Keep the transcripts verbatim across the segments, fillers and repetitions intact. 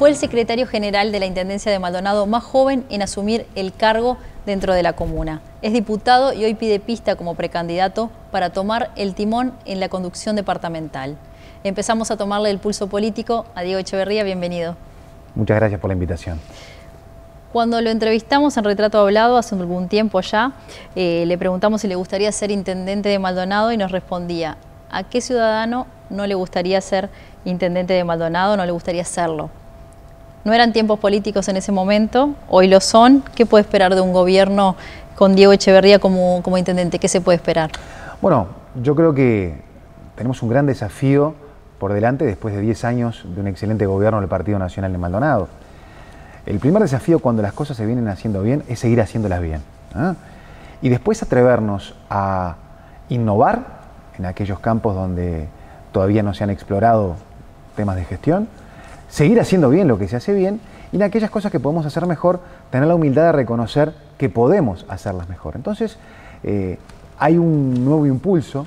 fue el secretario general de la Intendencia de Maldonado más joven en asumir el cargo dentro de la comuna. Es diputado y hoy pide pista como precandidato para tomar el timón en la conducción departamental. Empezamos a tomarle el pulso político a Diego Echeverría. Bienvenido. Muchas gracias por la invitación. Cuando lo entrevistamos en Retrato Hablado hace algún tiempo ya, eh, le preguntamos si le gustaría ser intendente de Maldonado y nos respondía: ¿a qué ciudadano no le gustaría ser intendente de Maldonado, no le gustaría serlo? No eran tiempos políticos en ese momento, hoy lo son. ¿Qué puede esperar de un gobierno con Diego Echeverría como, como intendente? ¿Qué se puede esperar? Bueno, yo creo que tenemos un gran desafío por delante después de diez años de un excelente gobierno del Partido Nacional de Maldonado. El primer desafío cuando las cosas se vienen haciendo bien es seguir haciéndolas bien, ¿eh? Y después atrevernos a innovar en aquellos campos donde todavía no se han explorado temas de gestión, seguir haciendo bien lo que se hace bien y en aquellas cosas que podemos hacer mejor, tener la humildad de reconocer que podemos hacerlas mejor. Entonces, eh, hay un nuevo impulso,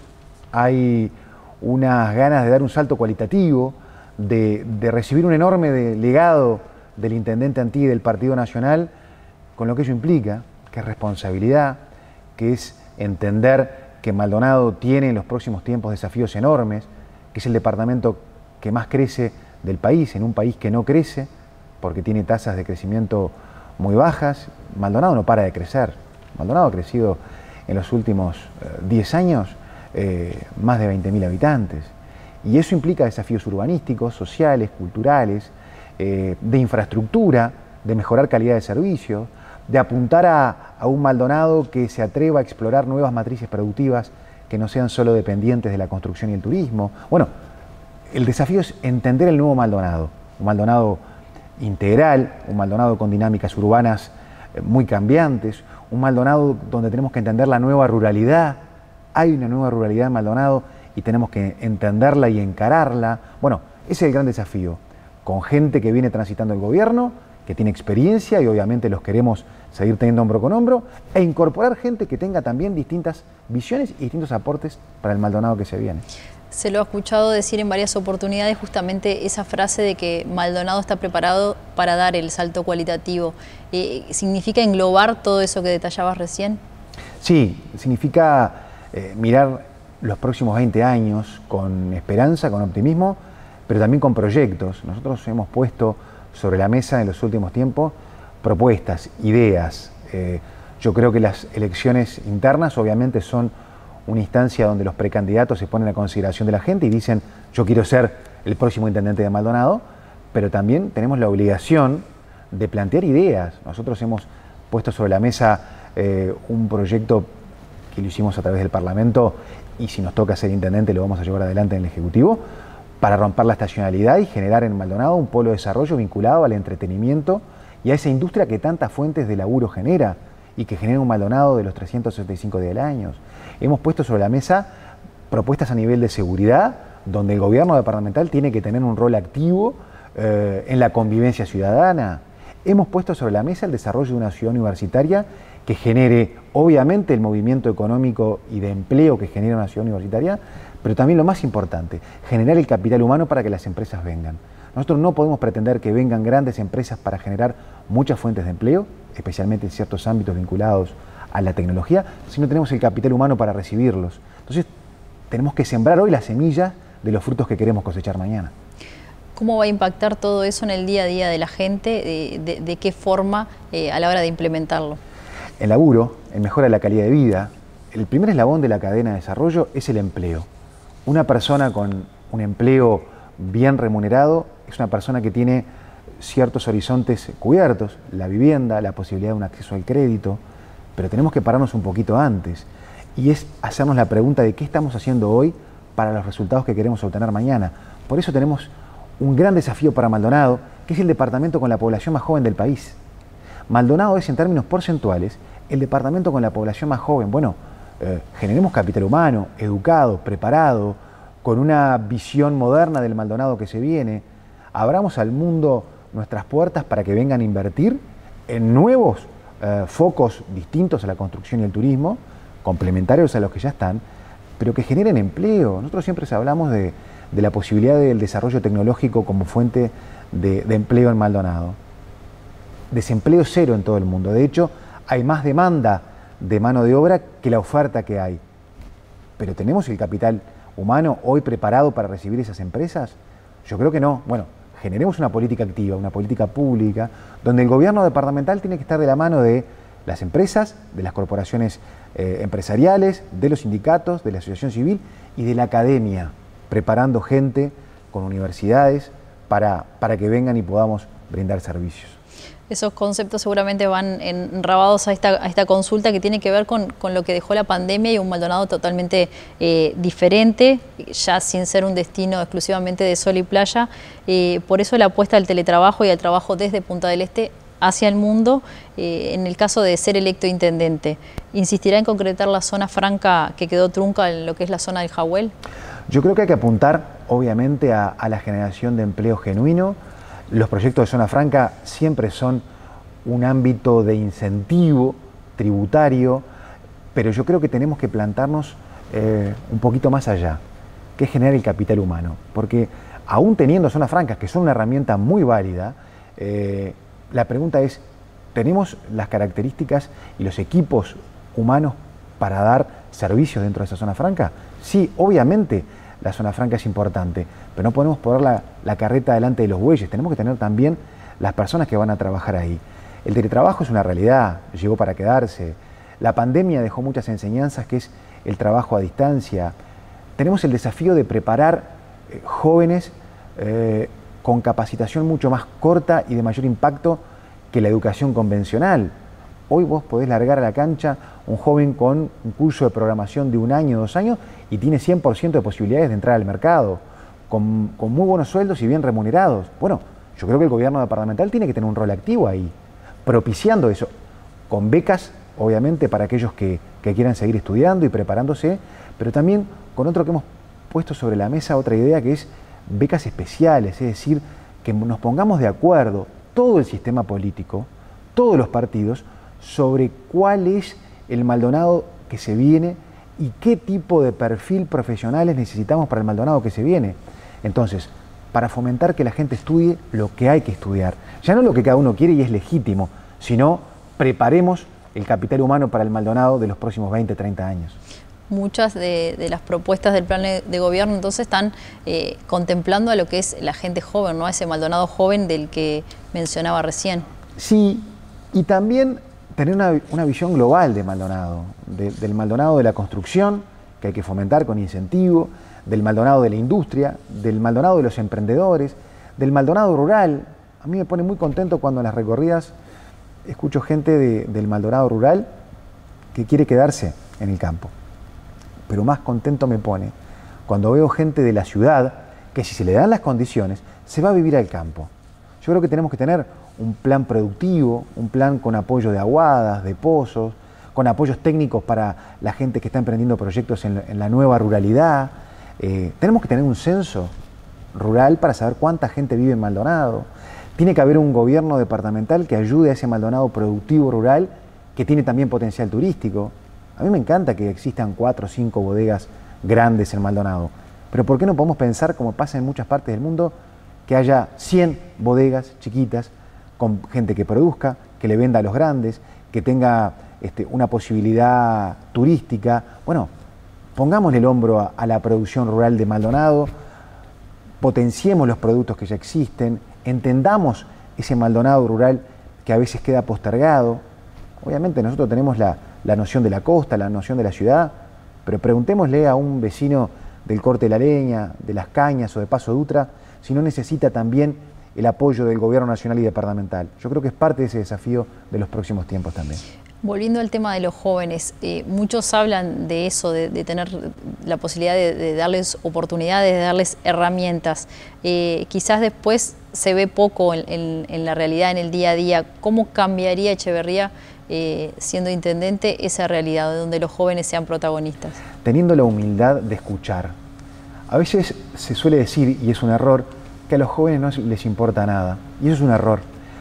hay unas ganas de dar un salto cualitativo, de, de recibir un enorme de, legado del intendente Antí del Partido Nacional, con lo que ello implica, que es responsabilidad, que es entender que Maldonado tiene en los próximos tiempos desafíos enormes, que es el departamento que más crece del país, en un país que no crece, porque tiene tasas de crecimiento muy bajas. Maldonado no para de crecer. Maldonado ha crecido en los últimos eh, diez años eh, más de veinte mil habitantes. Y eso implica desafíos urbanísticos, sociales, culturales, eh, de infraestructura, de mejorar calidad de servicios, de apuntar a, a un Maldonado que se atreva a explorar nuevas matrices productivas que no sean solo dependientes de la construcción y el turismo. Bueno, el desafío es entender el nuevo Maldonado, un Maldonado integral, un Maldonado con dinámicas urbanas muy cambiantes, un Maldonado donde tenemos que entender la nueva ruralidad. Hay una nueva ruralidad en Maldonado y tenemos que entenderla y encararla. Bueno, ese es el gran desafío, con gente que viene transitando el gobierno, que tiene experiencia y obviamente los queremos seguir teniendo hombro con hombro, e incorporar gente que tenga también distintas visiones y distintos aportes para el Maldonado que se viene. Se lo ha escuchado decir en varias oportunidades justamente esa frase de que Maldonado está preparado para dar el salto cualitativo. Eh, ¿Significa englobar todo eso que detallabas recién? Sí, significa eh, mirar los próximos veinte años con esperanza, con optimismo, pero también con proyectos. Nosotros hemos puesto sobre la mesa en los últimos tiempos propuestas, ideas. Eh, yo creo que las elecciones internas obviamente son una instancia donde los precandidatos se ponen a consideración de la gente y dicen: yo quiero ser el próximo intendente de Maldonado, pero también tenemos la obligación de plantear ideas. Nosotros hemos puesto sobre la mesa eh, un proyecto que lo hicimos a través del Parlamento y si nos toca ser intendente lo vamos a llevar adelante en el Ejecutivo, para romper la estacionalidad y generar en Maldonado un polo de desarrollo vinculado al entretenimiento y a esa industria que tantas fuentes de laburo genera y que genera un Maldonado de los trescientos sesenta y cinco días del año. Hemos puesto sobre la mesa propuestas a nivel de seguridad, donde el gobierno departamental tiene que tener un rol activo eh, en la convivencia ciudadana. Hemos puesto sobre la mesa el desarrollo de una ciudad universitaria que genere, obviamente, el movimiento económico y de empleo que genera una ciudad universitaria, pero también lo más importante, generar el capital humano para que las empresas vengan. Nosotros no podemos pretender que vengan grandes empresas para generar muchas fuentes de empleo, especialmente en ciertos ámbitos vinculados a la tecnología, si no tenemos el capital humano para recibirlos. Entonces, tenemos que sembrar hoy la semilla de los frutos que queremos cosechar mañana. ¿Cómo va a impactar todo eso en el día a día de la gente? ¿De, de, de qué forma eh, a la hora de implementarlo? El laburo, el mejora de la calidad de vida, el primer eslabón de la cadena de desarrollo es el empleo. Una persona con un empleo bien remunerado es una persona que tiene ciertos horizontes cubiertos, la vivienda, la posibilidad de un acceso al crédito, pero tenemos que pararnos un poquito antes y es hacernos la pregunta de qué estamos haciendo hoy para los resultados que queremos obtener mañana. Por eso tenemos un gran desafío para Maldonado, que es el departamento con la población más joven del país. Maldonado es, en términos porcentuales, el departamento con la población más joven. Bueno, eh, generemos capital humano, educado, preparado, con una visión moderna del Maldonado que se viene. Abramos al mundo nuestras puertas para que vengan a invertir en nuevos eh, focos distintos a la construcción y el turismo, complementarios a los que ya están, pero que generen empleo. Nosotros siempre hablamos de, de la posibilidad del desarrollo tecnológico como fuente de, de empleo en Maldonado. Desempleo cero en todo el mundo. De hecho, hay más demanda de mano de obra que la oferta que hay. Pero ¿tenemos el capital humano hoy preparado para recibir esas empresas? Yo creo que no. Bueno, generemos una política activa, una política pública, donde el gobierno departamental tiene que estar de la mano de las empresas, de las corporaciones eh, empresariales, de los sindicatos, de la asociación civil y de la academia, preparando gente con universidades para, para que vengan y podamos brindar servicios. Esos conceptos seguramente van enrabados a esta, a esta consulta que tiene que ver con, con lo que dejó la pandemia y un Maldonado totalmente eh, diferente, ya sin ser un destino exclusivamente de sol y playa. Eh, por eso la apuesta al teletrabajo y al trabajo desde Punta del Este hacia el mundo. Eh, en el caso de ser electo intendente, ¿insistirá en concretar la zona franca que quedó trunca en lo que es la zona del Jahuel? Yo creo que hay que apuntar, obviamente, a, a la generación de empleo genuino. Los proyectos de zona franca siempre son un ámbito de incentivo tributario, pero yo creo que tenemos que plantarnos eh, un poquito más allá, que es generar el capital humano. Porque aún teniendo zonas francas, que son una herramienta muy válida, eh, la pregunta es, ¿tenemos las características y los equipos humanos para dar servicios dentro de esa zona franca? Sí, obviamente la zona franca es importante, pero no podemos poner la, la carreta delante de los bueyes. Tenemos que tener también las personas que van a trabajar ahí. El teletrabajo es una realidad, llegó para quedarse. La pandemia dejó muchas enseñanzas, que es el trabajo a distancia. Tenemos el desafío de preparar eh, jóvenes eh, con capacitación mucho más corta y de mayor impacto que la educación convencional. Hoy vos podés largar a la cancha un joven con un curso de programación de un año, dos años, y tiene cien por ciento de posibilidades de entrar al mercado, con, con muy buenos sueldos y bien remunerados. Bueno, yo creo que el gobierno departamental tiene que tener un rol activo ahí, propiciando eso, con becas, obviamente, para aquellos que, que quieran seguir estudiando y preparándose, pero también con otro que hemos puesto sobre la mesa, otra idea que es becas especiales, es decir, que nos pongamos de acuerdo todo el sistema político, todos los partidos, sobre cuál es el Maldonado que se viene y qué tipo de perfil profesionales necesitamos para el Maldonado que se viene. Entonces, para fomentar que la gente estudie lo que hay que estudiar, ya no lo que cada uno quiere y es legítimo, sino preparemos el capital humano para el Maldonado de los próximos veinte, treinta años. Muchas de, de las propuestas del plan de gobierno entonces están eh, contemplando a lo que es la gente joven, ¿no? A ese Maldonado joven del que mencionaba recién. Sí, y también tener una, una visión global de Maldonado, de, del Maldonado de la construcción, que hay que fomentar con incentivo, del Maldonado de la industria, del Maldonado de los emprendedores, del Maldonado rural. A mí me pone muy contento cuando en las recorridas escucho gente de, del Maldonado rural que quiere quedarse en el campo. Pero más contento me pone cuando veo gente de la ciudad que, si se le dan las condiciones, se va a vivir al campo. Yo creo que tenemos que tener un plan productivo, un plan con apoyo de aguadas, de pozos, con apoyos técnicos para la gente que está emprendiendo proyectos en, en la nueva ruralidad. Eh, tenemos que tener un censo rural para saber cuánta gente vive en Maldonado. Tiene que haber un gobierno departamental que ayude a ese Maldonado productivo rural, que tiene también potencial turístico. A mí me encanta que existan cuatro o cinco bodegas grandes en Maldonado, pero ¿por qué no podemos pensar, como pasa en muchas partes del mundo, que haya cien bodegas chiquitas con gente que produzca, que le venda a los grandes, que tenga este, una posibilidad turística? Bueno, pongámosle el hombro a, a la producción rural de Maldonado, potenciemos los productos que ya existen, entendamos ese Maldonado rural que a veces queda postergado. Obviamente nosotros tenemos la, la noción de la costa, la noción de la ciudad, pero preguntémosle a un vecino del Corte de la Leña, de Las Cañas o de Paso Dutra, si no necesita también el apoyo del gobierno nacional y departamental. Yo creo que es parte de ese desafío de los próximos tiempos también. Volviendo al tema de los jóvenes, eh, muchos hablan de eso, de, de tener la posibilidad de, de darles oportunidades, de darles herramientas. Eh, quizás después se ve poco en, en, en la realidad, en el día a día. ¿Cómo cambiaría Echeverría, eh, siendo intendente, esa realidad donde los jóvenes sean protagonistas? Teniendo la humildad de escuchar. A veces se suele decir, y es un error, que a los jóvenes no les importa nada. Y eso es un error,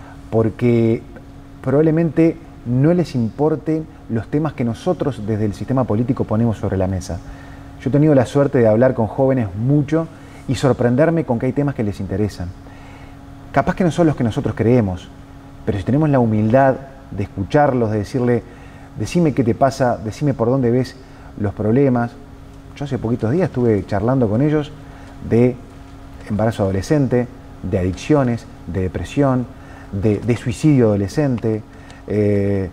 porque probablemente no les importen los temas que nosotros desde el sistema político ponemos sobre la mesa. Yo he tenido la suerte de hablar con jóvenes mucho y sorprenderme con que hay temas que les interesan. capaz que no son los que nosotros creemos, pero si tenemos la humildad de escucharlos, de decirle, decime qué te pasa, decime por dónde ves los problemas. Yo hace poquitos días estuve charlando con ellos de embarazo adolescente, de adicciones, de depresión, de, de suicidio adolescente, eh,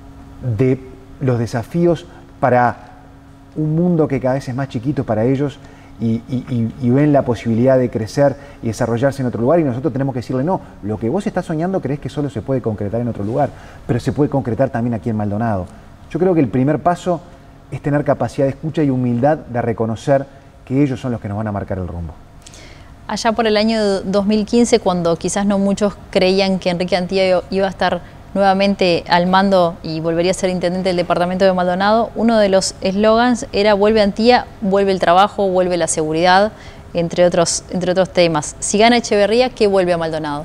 de los desafíos para un mundo que cada vez es más chiquito para ellos y, y, y ven la posibilidad de crecer y desarrollarse en otro lugar, y nosotros tenemos que decirle, no, lo que vos estás soñando crees que solo se puede concretar en otro lugar, pero se puede concretar también aquí en Maldonado. Yo creo que el primer paso es tener capacidad de escucha y humildad de reconocer que ellos son los que nos van a marcar el rumbo. Allá por el año dos mil quince, cuando quizás no muchos creían que Enrique Antía iba a estar nuevamente al mando y volvería a ser intendente del departamento de Maldonado, uno de los eslogans era vuelve Antía, vuelve el trabajo, vuelve la seguridad, entre otros, entre otros temas. Si gana Echeverría, ¿qué vuelve a Maldonado?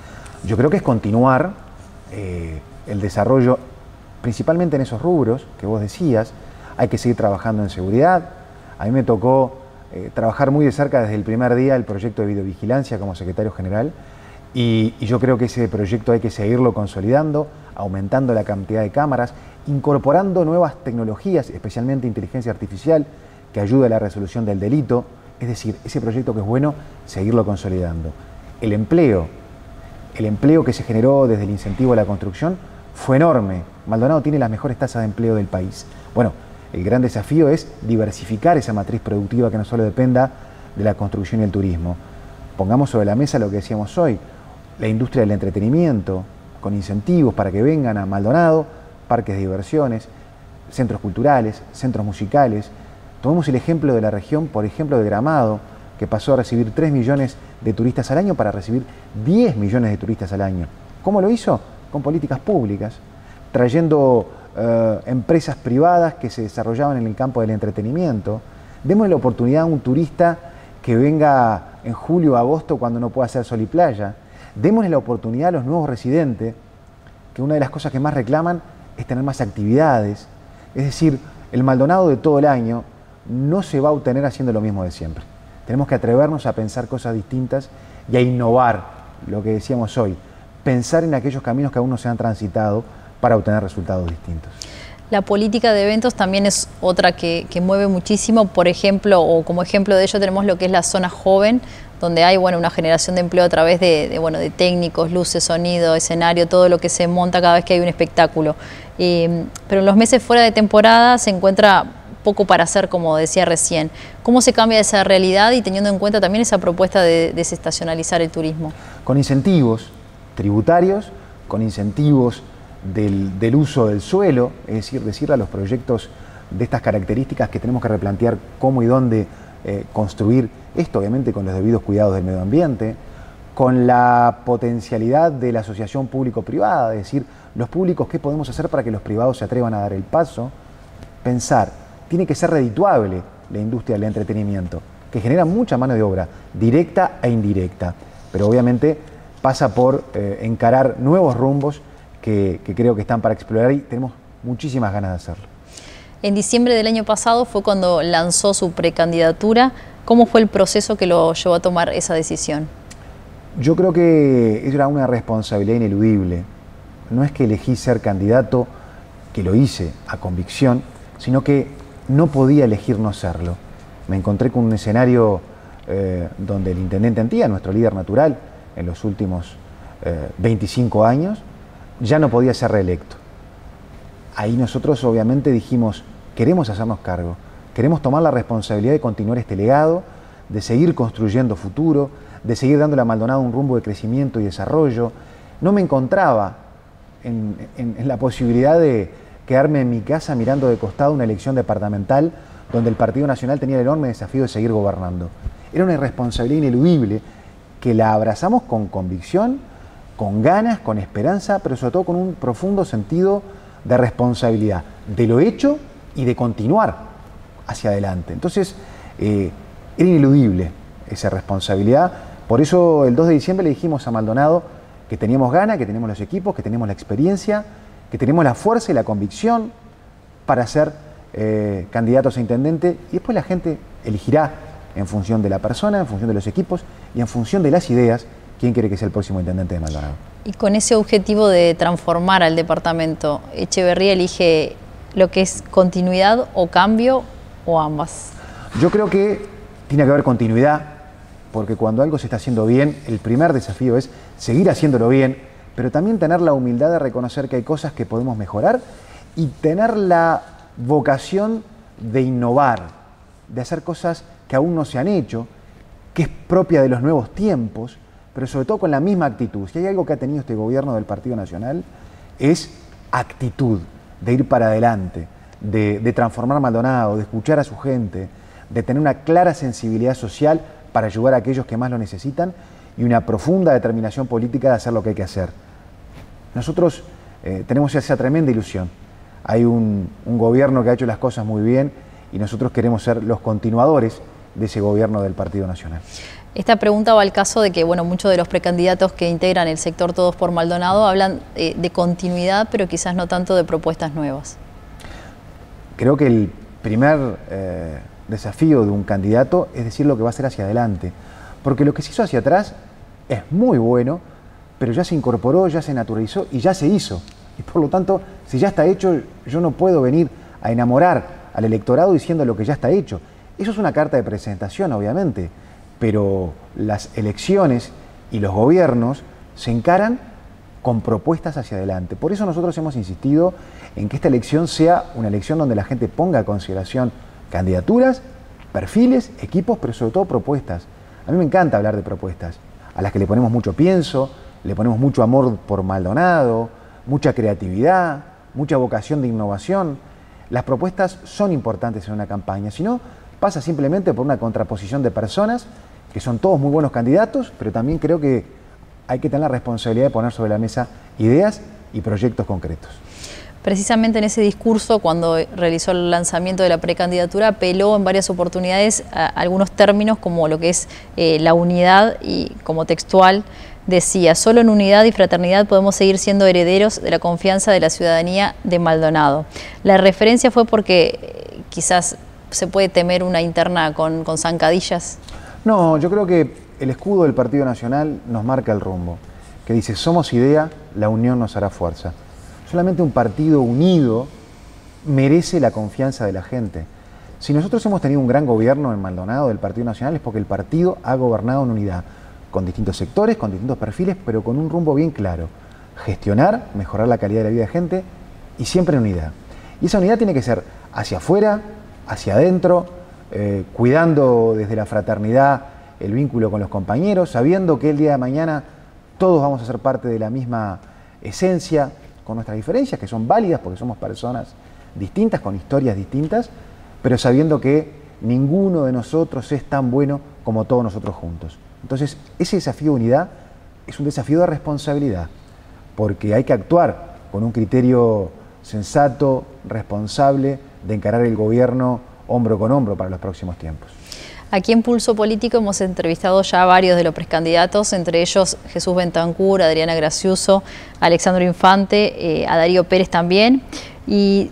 Yo creo que es continuar eh, el desarrollo, principalmente en esos rubros que vos decías. Hay que seguir trabajando en seguridad. A mí me tocó eh, trabajar muy de cerca desde el primer día el proyecto de videovigilancia como secretario general. Y, y yo creo que ese proyecto hay que seguirlo consolidando, aumentando la cantidad de cámaras, incorporando nuevas tecnologías, especialmente inteligencia artificial, que ayude a la resolución del delito. Es decir, ese proyecto que es bueno, seguirlo consolidando. El empleo, el empleo que se generó desde el incentivo a la construcción fue enorme. Maldonado tiene las mejores tasas de empleo del país. Bueno, el gran desafío es diversificar esa matriz productiva que no solo dependa de la construcción y el turismo. Pongamos sobre la mesa lo que decíamos hoy, la industria del entretenimiento, con incentivos para que vengan a Maldonado, parques de diversiones, centros culturales, centros musicales. Tomemos el ejemplo de la región, por ejemplo, de Gramado, que pasó a recibir tres millones de turistas al año para recibir diez millones de turistas al año. ¿Cómo lo hizo? Con políticas públicas, trayendo eh, empresas privadas que se desarrollaban en el campo del entretenimiento. Démosle la oportunidad a un turista que venga en julio o agosto cuando no pueda hacer sol y playa. Démosle la oportunidad a los nuevos residentes, que una de las cosas que más reclaman es tener más actividades. Es decir, el Maldonado de todo el año no se va a obtener haciendo lo mismo de siempre. Tenemos que atrevernos a pensar cosas distintas y a innovar, lo que decíamos hoy, pensar en aquellos caminos que aún no se han transitado para obtener resultados distintos. La política de eventos también es otra que, que mueve muchísimo. Por ejemplo, o como ejemplo de ello tenemos lo que es la zona joven, donde hay bueno, una generación de empleo a través de, de, bueno, de técnicos, luces, sonido, escenario, todo lo que se monta cada vez que hay un espectáculo. Eh, pero en los meses fuera de temporada se encuentra poco para hacer, como decía recién. ¿Cómo se cambia esa realidad y teniendo en cuenta también esa propuesta de desestacionalizar el turismo? Con incentivos tributarios, con incentivos del, del uso del suelo, es decir, decirle a los proyectos de estas características que tenemos que replantear cómo y dónde eh, construir esto, obviamente con los debidos cuidados del medio ambiente, con la potencialidad de la asociación público-privada, es decir, los públicos, qué podemos hacer para que los privados se atrevan a dar el paso. Pensar, tiene que ser redituable la industria del entretenimiento, que genera mucha mano de obra, directa e indirecta, pero obviamente pasa por eh, encarar nuevos rumbos que, que creo que están para explorar y tenemos muchísimas ganas de hacerlo. En diciembre del año pasado fue cuando lanzó su precandidatura. ¿Cómo fue el proceso que lo llevó a tomar esa decisión? Yo creo que era una responsabilidad ineludible. No es que elegí ser candidato, que lo hice a convicción, sino que no podía elegir no serlo. Me encontré con un escenario eh, donde el intendente Antía, nuestro líder natural en los últimos eh, veinticinco años, ya no podía ser reelecto. Ahí nosotros obviamente dijimos, queremos hacernos cargo, queremos tomar la responsabilidad de continuar este legado, de seguir construyendo futuro, de seguir dándole a Maldonado un rumbo de crecimiento y desarrollo. No me encontraba en, en, en la posibilidad de quedarme en mi casa mirando de costado una elección departamental donde el Partido Nacional tenía el enorme desafío de seguir gobernando. Era una responsabilidad ineludible que la abrazamos con convicción, con ganas, con esperanza, pero sobre todo con un profundo sentido de responsabilidad, de lo hecho y de continuar hacia adelante. Entonces, eh, era ineludible esa responsabilidad. Por eso el dos de diciembre le dijimos a Maldonado que teníamos ganas, que teníamos los equipos, que teníamos la experiencia, que tenemos la fuerza y la convicción para ser eh, candidatos a intendente, y después la gente elegirá en función de la persona, en función de los equipos y en función de las ideas quién quiere que sea el próximo intendente de Maldonado. Y con ese objetivo de transformar al departamento, Echeverría elige lo que es continuidad o cambio o ambas. Yo creo que tiene que haber continuidad, porque cuando algo se está haciendo bien, el primer desafío es seguir haciéndolo bien, pero también tener la humildad de reconocer que hay cosas que podemos mejorar y tener la vocación de innovar, de hacer cosas que aún no se han hecho, que es propia de los nuevos tiempos, pero sobre todo con la misma actitud. Si hay algo que ha tenido este gobierno del Partido Nacional, es actitud, de ir para adelante, de, de transformar Maldonado, de escuchar a su gente, de tener una clara sensibilidad social para ayudar a aquellos que más lo necesitan y una profunda determinación política de hacer lo que hay que hacer. Nosotros eh, tenemos esa tremenda ilusión. Hay un, un gobierno que ha hecho las cosas muy bien y nosotros queremos ser los continuadores de ese gobierno del Partido Nacional. Esta pregunta va al caso de que, bueno, muchos de los precandidatos que integran el sector Todos por Maldonado hablan eh, de continuidad, pero quizás no tanto de propuestas nuevas. Creo que el primer eh, desafío de un candidato es decir lo que va a hacer hacia adelante, porque lo que se hizo hacia atrás es muy bueno, pero ya se incorporó, ya se naturalizó y ya se hizo. Y por lo tanto, si ya está hecho, yo no puedo venir a enamorar al electorado diciendo lo que ya está hecho. Eso es una carta de presentación, obviamente, pero las elecciones y los gobiernos se encaran con propuestas hacia adelante. Por eso nosotros hemos insistido en que esta elección sea una elección donde la gente ponga a consideración candidaturas, perfiles, equipos, pero sobre todo propuestas. A mí me encanta hablar de propuestas, a las que le ponemos mucho pienso, le ponemos mucho amor por Maldonado, mucha creatividad, mucha vocación de innovación. Las propuestas son importantes en una campaña, si no, pasa simplemente por una contraposición de personas que son todos muy buenos candidatos, pero también creo que hay que tener la responsabilidad de poner sobre la mesa ideas y proyectos concretos. Precisamente en ese discurso, cuando realizó el lanzamiento de la precandidatura, apeló en varias oportunidades a algunos términos como lo que es eh, la unidad y como textual decía, solo en unidad y fraternidad podemos seguir siendo herederos de la confianza de la ciudadanía de Maldonado. La referencia fue porque eh, quizás se puede temer una interna con, con zancadillas. No, yo creo que el escudo del Partido Nacional nos marca el rumbo, que dice, somos idea, la unión nos hará fuerza. Solamente un partido unido merece la confianza de la gente. Si nosotros hemos tenido un gran gobierno en Maldonado del Partido Nacional es porque el partido ha gobernado en unidad, con distintos sectores, con distintos perfiles, pero con un rumbo bien claro. Gestionar, mejorar la calidad de la vida de la gente y siempre en unidad. Y esa unidad tiene que ser hacia afuera, hacia adentro, eh, cuidando desde la fraternidad el vínculo con los compañeros, sabiendo que el día de mañana todos vamos a ser parte de la misma esencia, con nuestras diferencias, que son válidas porque somos personas distintas, con historias distintas, pero sabiendo que ninguno de nosotros es tan bueno como todos nosotros juntos. Entonces, ese desafío de unidad es un desafío de responsabilidad, porque hay que actuar con un criterio sensato, responsable, de encarar el gobierno hombro con hombro para los próximos tiempos. Aquí en Pulso Político hemos entrevistado ya a varios de los precandidatos, entre ellos Jesús Bentancur, Adriana Graciuso, Alexandro Infante, eh, a Darío Pérez también. Y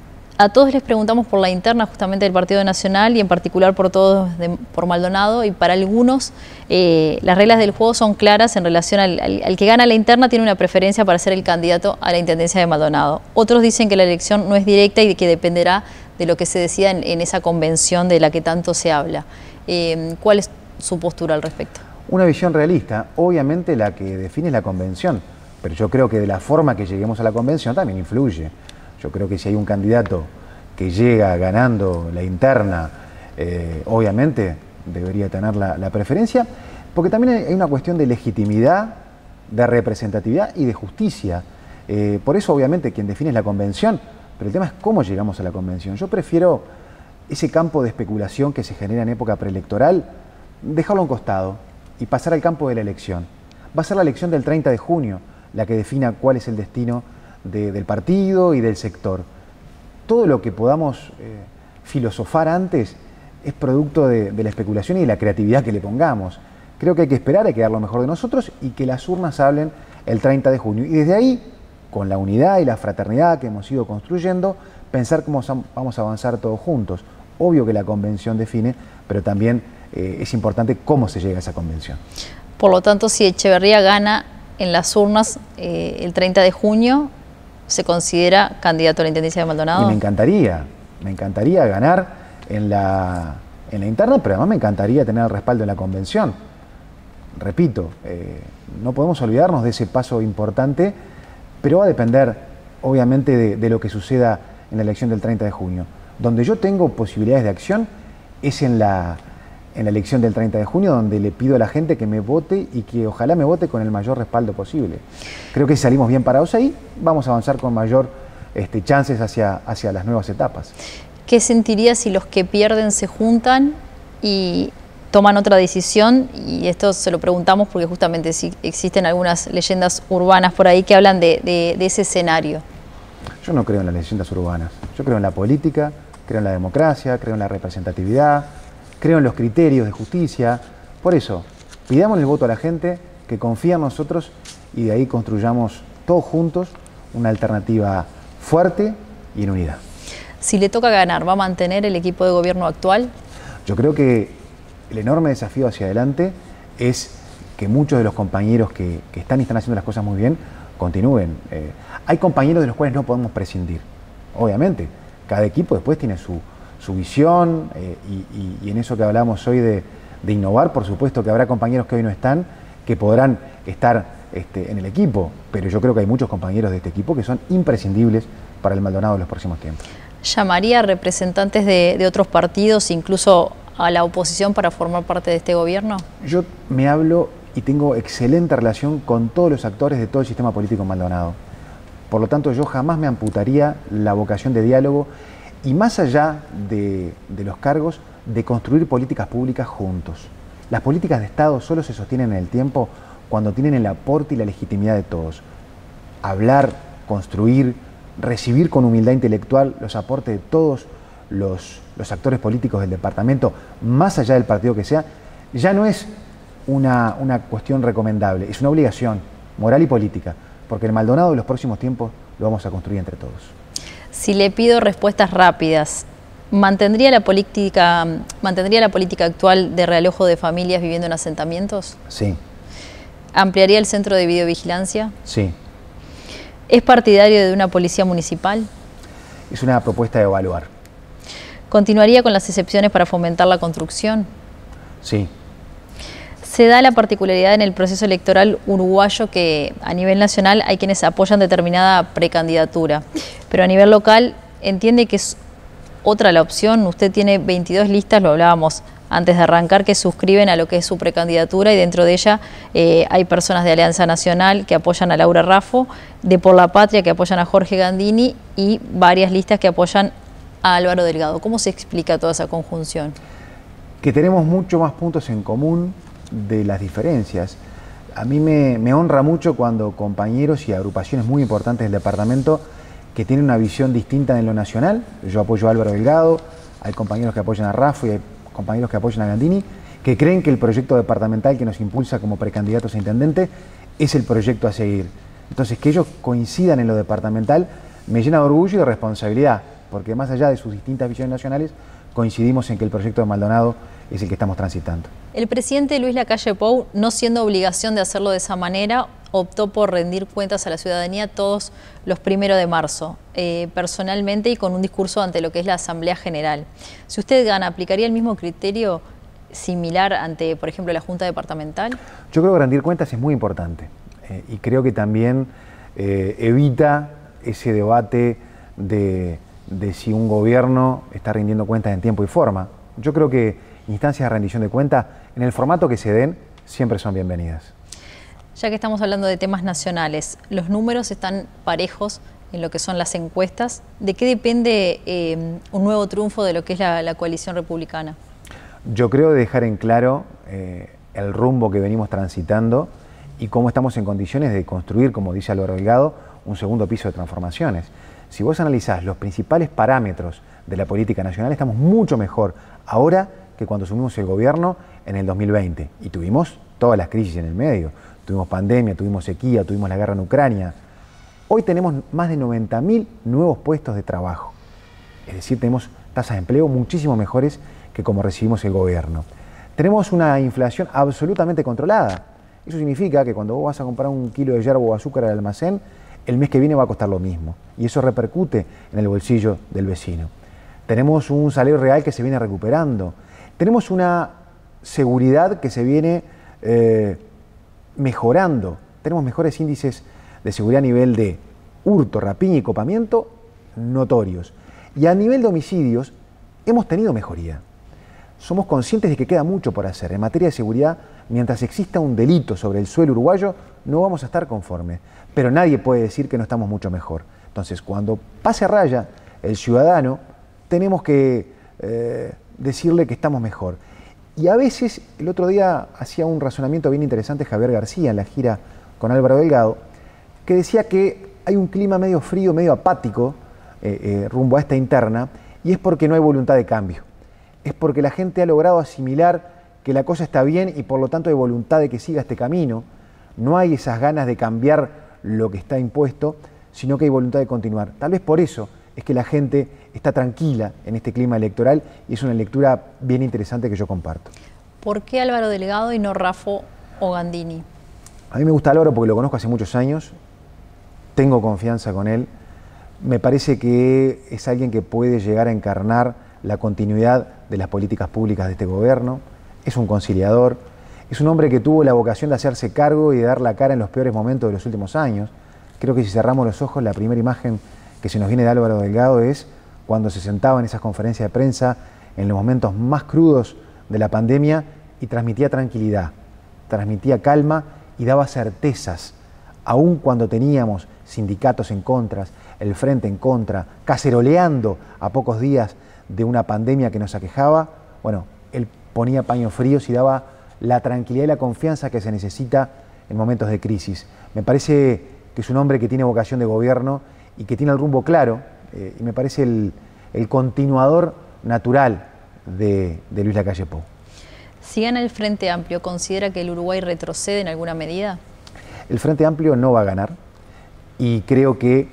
a todos les preguntamos por la interna justamente del Partido Nacional y en particular por todos de, por Maldonado, y para algunos eh, las reglas del juego son claras en relación al, al, al que gana la interna tiene una preferencia para ser el candidato a la intendencia de Maldonado. Otros dicen que la elección no es directa y que dependerá de lo que se decida en, en esa convención de la que tanto se habla. Eh, ¿Cuál es su postura al respecto? Una visión realista, obviamente la que define es la convención, pero yo creo que de la forma que lleguemos a la convención también influye. Yo creo que si hay un candidato que llega ganando la interna, eh, obviamente debería tener la, la preferencia, porque también hay una cuestión de legitimidad, de representatividad y de justicia. Eh, por eso obviamente quien define es la convención, pero el tema es cómo llegamos a la convención. Yo prefiero ese campo de especulación que se genera en época preelectoral, dejarlo a un costado y pasar al campo de la elección. Va a ser la elección del treinta de junio la que defina cuál es el destino de, del partido y del sector. Todo lo que podamos eh, filosofar antes es producto de, de la especulación y de la creatividad que le pongamos. Creo que hay que esperar, hay que dar lo mejor de nosotros y que las urnas hablen el treinta de junio. Y desde ahí, con la unidad y la fraternidad que hemos ido construyendo, pensar cómo vamos a avanzar todos juntos. Obvio que la convención define, pero también eh, es importante cómo se llega a esa convención. Por lo tanto, si Echeverría gana en las urnas eh, el treinta de junio, ¿se considera candidato a la Intendencia de Maldonado? Y me encantaría, me encantaría ganar en la, en la interna, pero además me encantaría tener el respaldo en la convención. Repito, eh, no podemos olvidarnos de ese paso importante, pero va a depender, obviamente, de, de lo que suceda en la elección del treinta de junio. Donde yo tengo posibilidades de acción es en la, en la elección del treinta de junio, donde le pido a la gente que me vote y que ojalá me vote con el mayor respaldo posible. Creo que si salimos bien parados ahí, vamos a avanzar con mayor este, chances hacia, hacia las nuevas etapas. ¿Qué sentiría si los que pierden se juntan y toman otra decisión? Y esto se lo preguntamos porque justamente sí, existen algunas leyendas urbanas por ahí que hablan de, de, de ese escenario. Yo no creo en las leyendas urbanas. Yo creo en la política, creo en la democracia, creo en la representatividad, creo en los criterios de justicia. Por eso, pidamos el voto a la gente que confía en nosotros y de ahí construyamos todos juntos una alternativa fuerte y en unidad. Si le toca ganar, ¿va a mantener el equipo de gobierno actual? Yo creo que el enorme desafío hacia adelante es que muchos de los compañeros que, que están y están haciendo las cosas muy bien continúen. Eh, hay compañeros de los cuales no podemos prescindir, obviamente. Cada equipo después tiene su, su visión eh, y, y, y en eso que hablamos hoy de, de innovar, por supuesto que habrá compañeros que hoy no están, que podrán estar este, en el equipo, pero yo creo que hay muchos compañeros de este equipo que son imprescindibles para el Maldonado en los próximos tiempos. ¿Llamaría a representantes de, de otros partidos, incluso a la oposición, para formar parte de este gobierno? Yo me hablo y tengo excelente relación con todos los actores de todo el sistema político en Maldonado. Por lo tanto, yo jamás me amputaría la vocación de diálogo y más allá de, de los cargos, de construir políticas públicas juntos. Las políticas de Estado solo se sostienen en el tiempo cuando tienen el aporte y la legitimidad de todos. Hablar, construir, recibir con humildad intelectual los aportes de todos los, los actores políticos del departamento, más allá del partido que sea, ya no es una, una cuestión recomendable, es una obligación moral y política, porque el Maldonado de los próximos tiempos lo vamos a construir entre todos. Si le pido respuestas rápidas, ¿mantendría la política, ¿mantendría la política actual de realojo de familias viviendo en asentamientos? Sí. ¿Ampliaría el centro de videovigilancia? Sí. ¿Es partidario de una policía municipal? Es una propuesta de evaluar. ¿Continuaría con las excepciones para fomentar la construcción? Sí. Se da la particularidad en el proceso electoral uruguayo que a nivel nacional hay quienes apoyan determinada precandidatura, pero a nivel local entiende que es otra la opción. Usted tiene veintidós listas, lo hablábamos antes de arrancar, que suscriben a lo que es su precandidatura y dentro de ella eh, hay personas de Alianza Nacional que apoyan a Laura Raffo, de Por la Patria que apoyan a Jorge Gandini y varias listas que apoyan a Álvaro Delgado. ¿Cómo se explica toda esa conjunción? Que tenemos mucho más puntos en común de las diferencias. A mí me, me honra mucho cuando compañeros y agrupaciones muy importantes del departamento que tienen una visión distinta en lo nacional. Yo apoyo a Álvaro Delgado, hay compañeros que apoyan a Raffo y hay compañeros que apoyan a Gandini, que creen que el proyecto departamental que nos impulsa como precandidatos a intendente es el proyecto a seguir. Entonces, que ellos coincidan en lo departamental me llena de orgullo y de responsabilidad, porque más allá de sus distintas visiones nacionales, coincidimos en que el proyecto de Maldonado es el que estamos transitando. El presidente Luis Lacalle Pou, no siendo obligación de hacerlo de esa manera, optó por rendir cuentas a la ciudadanía todos los primeros de marzo, eh, personalmente y con un discurso ante lo que es la Asamblea General. Si usted gana, ¿aplicaría el mismo criterio similar ante, por ejemplo, la Junta Departamental? Yo creo que rendir cuentas es muy importante eh, y creo que también eh, evita ese debate de, de si un gobierno está rindiendo cuentas en tiempo y forma. Yo creo que instancias de rendición de cuentas, en el formato que se den, siempre son bienvenidas. Ya que estamos hablando de temas nacionales, los números están parejos en lo que son las encuestas. ¿De qué depende eh, un nuevo triunfo de lo que es la, la coalición republicana? Yo creo dejar en claro eh, el rumbo que venimos transitando y cómo estamos en condiciones de construir, como dice Álvaro Delgado, un segundo piso de transformaciones. Si vos analizás los principales parámetros de la política nacional, estamos mucho mejor ahora que cuando asumimos el gobierno en el dos mil veinte. Y tuvimos todas las crisis en el medio. Tuvimos pandemia, tuvimos sequía, tuvimos la guerra en Ucrania. Hoy tenemos más de noventa mil nuevos puestos de trabajo. Es decir, tenemos tasas de empleo muchísimo mejores que como recibimos el gobierno. Tenemos una inflación absolutamente controlada. Eso significa que cuando vos vas a comprar un kilo de yerba o azúcar al almacén, el mes que viene va a costar lo mismo. Y eso repercute en el bolsillo del vecino. Tenemos un salario real que se viene recuperando. Tenemos una seguridad que se viene eh, mejorando. Tenemos mejores índices de seguridad a nivel de hurto, rapiña y copamiento notorios. Y a nivel de homicidios hemos tenido mejoría. Somos conscientes de que queda mucho por hacer. En materia de seguridad, mientras exista un delito sobre el suelo uruguayo, no vamos a estar conformes. Pero nadie puede decir que no estamos mucho mejor. Entonces, cuando pase a raya el ciudadano, tenemos que eh, decirle que estamos mejor. Y a veces, el otro día hacía un razonamiento bien interesante Javier García en la gira con Álvaro Delgado, que decía que hay un clima medio frío, medio apático eh, eh, rumbo a esta interna, y es porque no hay voluntad de cambio. Es porque la gente ha logrado asimilar que la cosa está bien y por lo tanto hay voluntad de que siga este camino. No hay esas ganas de cambiar lo que está impuesto, sino que hay voluntad de continuar. Tal vez por eso es que la gente está tranquila en este clima electoral y es una lectura bien interesante que yo comparto. ¿Por qué Álvaro Delgado y no Raffo o Gandini? A mí me gusta Álvaro porque lo conozco hace muchos años, tengo confianza con él, me parece que es alguien que puede llegar a encarnar la continuidad de las políticas públicas de este gobierno, es un conciliador, es un hombre que tuvo la vocación de hacerse cargo y de dar la cara en los peores momentos de los últimos años. Creo que si cerramos los ojos, la primera imagen que se nos viene de Álvaro Delgado es cuando se sentaba en esas conferencias de prensa en los momentos más crudos de la pandemia y transmitía tranquilidad, transmitía calma y daba certezas, aun cuando teníamos sindicatos en contra, el frente en contra, caceroleando a pocos días de una pandemia que nos aquejaba. Bueno, él ponía paños fríos y daba la tranquilidad y la confianza que se necesita en momentos de crisis. Me parece que es un hombre que tiene vocación de gobierno y que tiene el rumbo claro, eh, y me parece el, el continuador natural de, de Luis Lacalle Pou. Si gana el Frente Amplio, ¿considera que el Uruguay retrocede en alguna medida? El Frente Amplio no va a ganar y creo que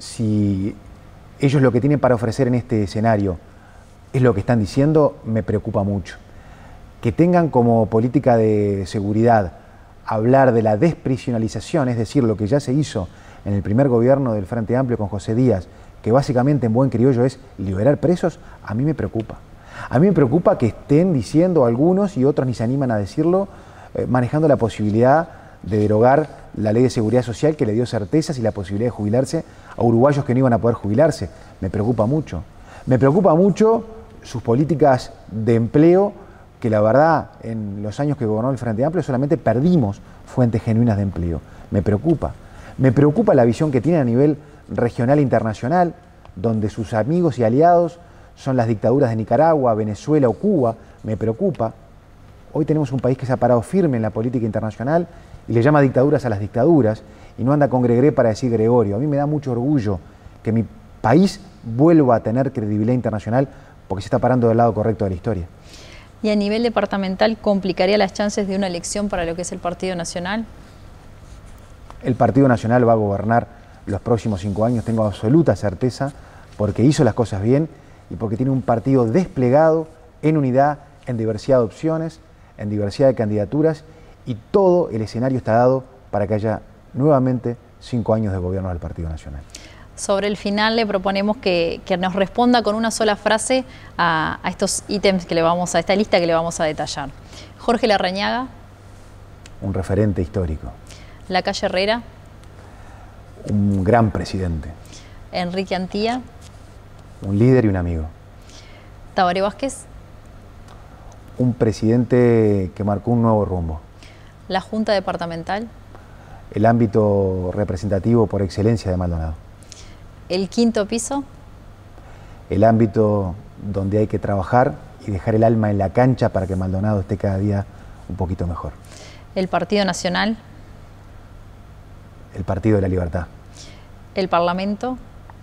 si ellos lo que tienen para ofrecer en este escenario es lo que están diciendo, me preocupa mucho. Que tengan como política de seguridad hablar de la desprisionalización, es decir, lo que ya se hizo en el primer gobierno del Frente Amplio con José Díaz, que básicamente en buen criollo es liberar presos, a mí me preocupa. A mí me preocupa que estén diciendo algunos y otros ni se animan a decirlo, eh, manejando la posibilidad de derogar la ley de seguridad social que le dio certezas y la posibilidad de jubilarse a uruguayos que no iban a poder jubilarse. Me preocupa mucho. Me preocupa mucho sus políticas de empleo, que la verdad en los años que gobernó el Frente Amplio solamente perdimos fuentes genuinas de empleo. Me preocupa. Me preocupa la visión que tiene a nivel regional e internacional, donde sus amigos y aliados son las dictaduras de Nicaragua, Venezuela o Cuba. Me preocupa. Hoy tenemos un país que se ha parado firme en la política internacional y le llama dictaduras a las dictaduras y no anda con Gregre para decir Gregorio. A mí me da mucho orgullo que mi país vuelva a tener credibilidad internacional porque se está parando del lado correcto de la historia. ¿Y a nivel departamental complicaría las chances de una elección para lo que es el Partido Nacional? El Partido Nacional va a gobernar los próximos cinco años, tengo absoluta certeza, porque hizo las cosas bien y porque tiene un partido desplegado en unidad, en diversidad de opciones, en diversidad de candidaturas, y todo el escenario está dado para que haya nuevamente cinco años de gobierno del Partido Nacional. Sobre el final le proponemos que, que nos responda con una sola frase a, a estos ítems que le vamos a, esta lista que le vamos a detallar. Jorge Larrañaga. Un referente histórico. Lacalle Herrera. Un gran presidente. Enrique Antía. Un líder y un amigo. Tabaré Vázquez. Un presidente que marcó un nuevo rumbo. La Junta Departamental. El ámbito representativo por excelencia de Maldonado. El quinto piso. El ámbito donde hay que trabajar y dejar el alma en la cancha para que Maldonado esté cada día un poquito mejor. El Partido Nacional. El Partido de la Libertad. El Parlamento.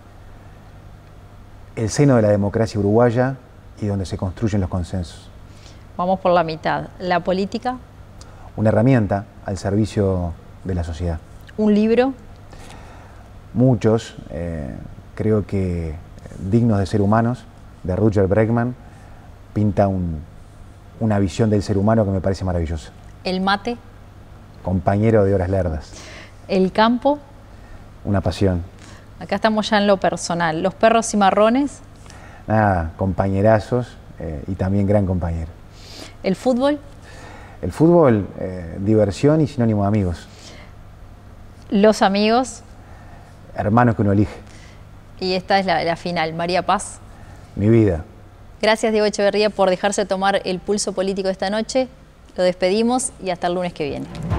El seno de la democracia uruguaya y donde se construyen los consensos. Vamos por la mitad. La política. Una herramienta al servicio de la sociedad. Un libro. Muchos, eh, creo que dignos de ser humanos, de Rutger Bregman, pinta un, una visión del ser humano que me parece maravillosa. El mate. compañero de horas lerdas. El campo. Una pasión. Acá estamos ya en lo personal. Los perros cimarrones. Nada, compañerazos eh, y también gran compañero. El fútbol. El fútbol, eh, diversión y sinónimo de amigos. Los amigos. Hermanos que uno elige. Y esta es la, la final. María Paz. Mi vida. Gracias, Diego Echeverría, por dejarse tomar el pulso político esta noche. Lo despedimos y hasta el lunes que viene.